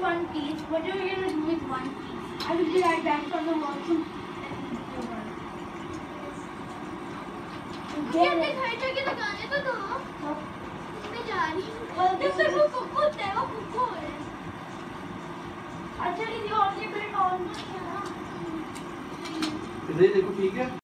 one piece. What are you gonna do with one piece? I will be right back from the washroom. मुझे अपने घर जाके लगाने तो दो। मैं जा रही हूँ। जैसे वो कुक्कू है, वो कुक्कू है। अच्छा ये only built almost है ना। इधर देखो ठीक है।